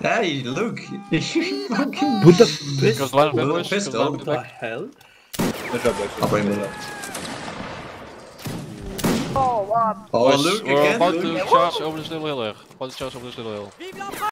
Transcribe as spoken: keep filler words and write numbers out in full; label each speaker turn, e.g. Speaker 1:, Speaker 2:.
Speaker 1: Hey, look! You fucking...
Speaker 2: Put the
Speaker 3: Because line of
Speaker 1: With a
Speaker 3: ambush, because
Speaker 1: pistol?
Speaker 3: line
Speaker 2: What
Speaker 3: of
Speaker 2: the
Speaker 3: back.
Speaker 2: hell?
Speaker 1: I'll bring it up.
Speaker 4: Oh, what?
Speaker 1: Oh,
Speaker 3: Boys,
Speaker 1: look
Speaker 3: we're
Speaker 1: again,
Speaker 3: about
Speaker 1: look.
Speaker 3: to charge over this little hill here. About to charge over this little hill.